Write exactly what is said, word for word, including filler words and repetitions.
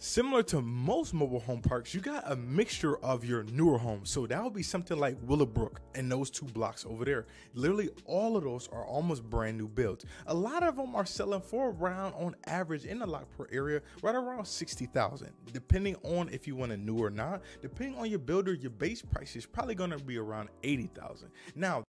Similar to most mobile home parks, you got a mixture of your newer homes. So that would be something like Willowbrook and those two blocks over there. Literally all of those are almost brand new builds. A lot of them are selling for around, on average in the Lockport area, right around sixty thousand. Depending on if you want a new or not, depending on your builder, your base price is probably going to be around eighty thousand. Now,